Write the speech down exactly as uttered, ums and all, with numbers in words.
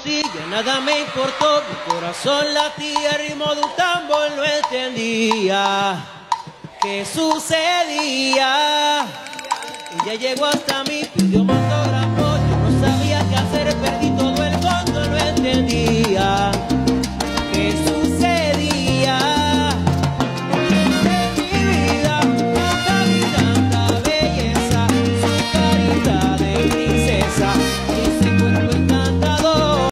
conocí, ya nada me importó. Mi corazón latía, el ritmo de un tambor no entendía qué sucedía. Ella llegó hasta mí, pidió un autógrafo, yo no sabía qué hacer, perdí todo el fondo, no entendía.